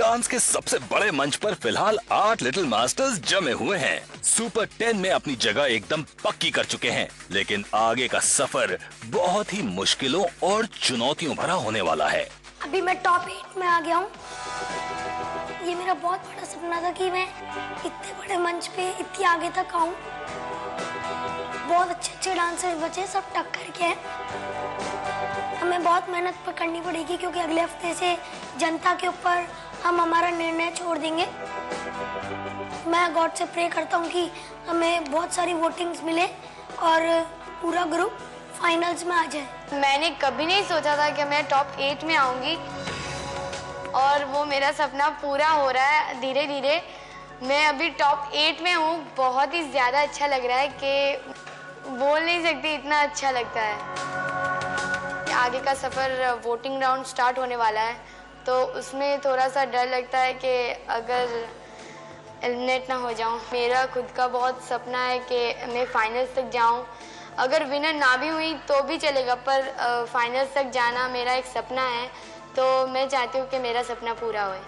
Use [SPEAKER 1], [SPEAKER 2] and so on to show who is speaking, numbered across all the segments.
[SPEAKER 1] Dance के सबसे बड़े मंच पर फिलहाल 8 लिटिल मास्टर्स जमे हुए हैं। सुपर 10 में अपनी जगह एकदम पक्की कर चुके हैं, लेकिन आगे का सफर बहुत ही मुश्किलों और चुनौतियों भरा होने वाला है।
[SPEAKER 2] अभी मैं टॉप 8 में आ गया हूँ। ये मेरा बहुत बड़ा सपना था कि मैं इतने बड़े मंच पे इतनी आगे तक आऊँ। बहुत अच्छे डांसर्स बचे, सब टक्कर के हैं। हमें बहुत मेहनत करनी पड़ेगी क्योंकि अगले हफ्ते से जनता के ऊपर हम हमारा निर्णय छोड़ देंगे। मैं गॉड से प्रे करता हूँ कि हमें बहुत सारी वोटिंग्स मिले और पूरा ग्रुप फाइनल्स में आ जाए।
[SPEAKER 3] मैंने कभी नहीं सोचा था कि मैं टॉप 8 में आऊँगी और वो मेरा सपना पूरा हो रहा है धीरे धीरे। मैं अभी टॉप 8 में हूँ। बहुत ही ज़्यादा अच्छा लग रहा है कि बोल नहीं सकती, इतना अच्छा लगता है। आगे का सफ़र वोटिंग राउंड स्टार्ट होने वाला है, तो उसमें थोड़ा सा डर लगता है कि अगर एलिमिनेट ना हो जाऊँ। मेरा खुद का बहुत सपना है कि मैं फाइनल्स तक जाऊँ। अगर विनर ना भी हुई तो भी चलेगा, पर फाइनल्स तक जाना मेरा एक सपना है, तो मैं चाहती हूँ कि मेरा सपना पूरा होए।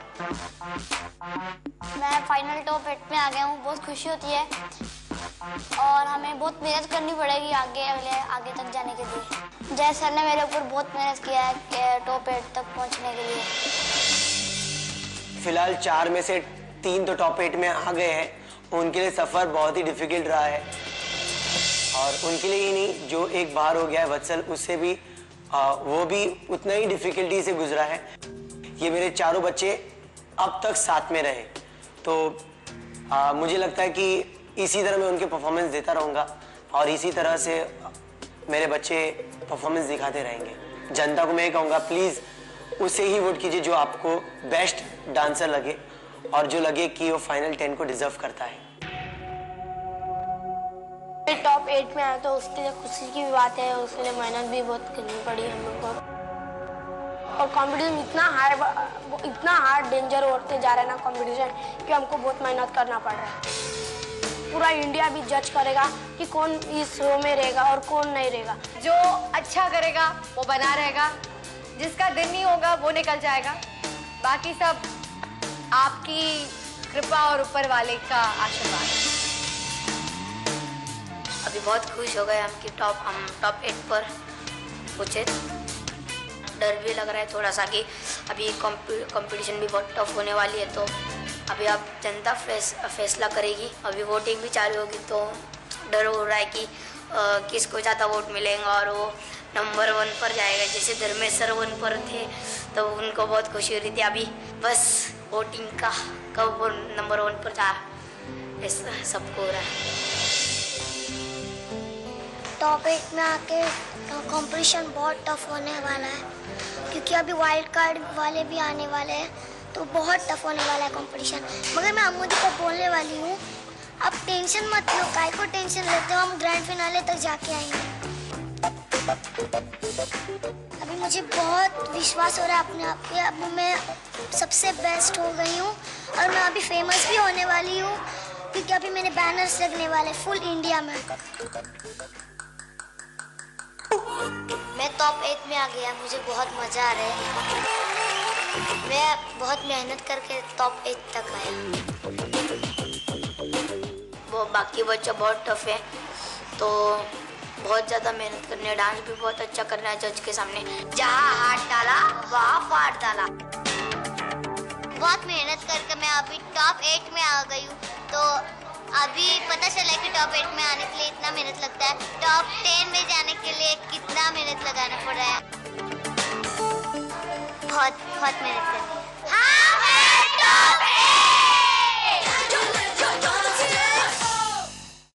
[SPEAKER 4] मैं फाइनल टॉप 8 में आ गया हूँ। बहुत खुशी होती है और हमें बहुत मेहनत करनी पड़ेगी आगे तक जाने के लिए। जय सर ने मेरे ऊपर बहुत मेहनत किया है कि टॉप 8 तक पहुँचने के लिए।
[SPEAKER 5] फिलहाल 4 में से 3 तो टॉप 8 में आ गए हैं। उनके लिए सफ़र बहुत ही डिफिकल्ट रहा है और उनके लिए ही नहीं, जो एक बार हो गया है वत्सल, उससे भी वो भी उतना ही डिफिकल्टी से गुजरा है। ये मेरे चारों बच्चे अब तक साथ में रहे, तो मुझे लगता है कि इसी तरह मैं उनके परफॉर्मेंस देता रहूँगा और इसी तरह से मेरे बच्चे परफॉर्मेंस दिखाते रहेंगे। जनता को मैं कहूँगा, प्लीज़ उसे ही वोट कीजिए जो आपको बेस्ट डांसर लगे और जो लगे कि वो फाइनल 10 को डिजर्व करता है।
[SPEAKER 4] टॉप 8 में आया तो उसके लिए खुशी की बात है। उसके लिए मेहनत भी बहुत करनी पड़ी हम लोग को और कंपटीशन इतना हार्ड डेंजर होते जा रहा है ना कंपटीशन, कि हमको बहुत मेहनत करना पड़ रहा है। पूरा इंडिया भी जज करेगा कि कौन इस शो में रहेगा और कौन नहीं रहेगा।
[SPEAKER 3] जो अच्छा करेगा वो बना रहेगा, जिसका दिन नहीं होगा वो निकल जाएगा। बाकी सब आपकी कृपा और ऊपर वाले का आशीर्वाद।
[SPEAKER 6] अभी बहुत खुश हो गए हम टॉप 8 पर पहुंचे। डर भी लग रहा है थोड़ा सा कि अभी कंपटीशन भी बहुत टफ होने वाली है, तो अभी अब जनता फैसला करेगी। अभी वोटिंग भी चालू होगी, तो डर हो रहा है कि किसको ज़्यादा वोट मिलेंगे और वो नंबर 1 पर जाएगा। जैसे धर्मेश सर 1 पर थे तो उनको बहुत खुशी हो रही थी। अभी बस वोटिंग का कब वो नंबर 1 पर जा, ऐसा सबको हो रहा है।
[SPEAKER 4] टॉप 8 में आके कंपटीशन बहुत टफ होने वाला है, क्योंकि अभी वाइल्ड कार्ड वाले भी आने वाले हैं, तो बहुत टफ होने वाला है कंपटीशन। मगर मैं अमूदी को बोलने वाली हूँ, आप टेंशन मत लो, काय को टेंशन लेते हो, हम ग्रैंड फिनाले तक जाके आएंगे। अभी मुझे बहुत विश्वास हो रहा है अपने आप पे। अभी मैं सबसे बेस्ट हो गई हूँ और मैं अभी फेमस भी होने वाली हूँ, क्योंकि अभी मेरे बैनर्स लगने वाले फुल इंडिया में। मैं टॉप 8 में आ गया, मुझे बहुत मज़ा आ रहा है। मैं बहुत मेहनत करके टॉप 8 तक आया।
[SPEAKER 6] वो बाकी बच्चा बहुत टफ है, तो बहुत ज़्यादा मेहनत करनी है। डांस भी बहुत अच्छा करना है जज के सामने। जहाँ हाथ डाला वहाँ फाड़ डाला।
[SPEAKER 4] बहुत मेहनत करके मैं अभी टॉप 8 में आ गई हूँ, तो अभी पता चला कि टॉप 8 में आने के लिए इतना मेहनत लगता है। टॉप 10 में जाने के लिए कितना मेहनत लगाना पड़ रहा है। बहुत मेहनत करनी